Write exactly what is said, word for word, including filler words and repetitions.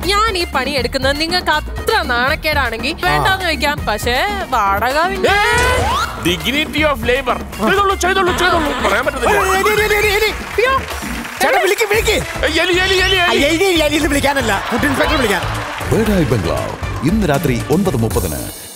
ഞാൻ ഈ പണി എടുക്കുന്നത് നിങ്ങൾക്ക് അത്ര നാണക്കേടാണെങ്കിൽ വേണ്ടാന്ന് വെക്കാം. പക്ഷേ വാടക ഡിഗ്നിറ്റി ഓഫ് ലേബർ ചെയ്തോളൂ ചെയ്തോളൂ ചെയ്തോളൂ പറയാൻ പറ്റത്തില്ല. വിളിക്കാനല്ല ഫുഡ് ഇൻസ്പെക്ടർ വിളിക്കാൻ. ബംഗ്ലാവ് ഇന്ന് രാത്രി ഒൻപത് മുപ്പതിന്.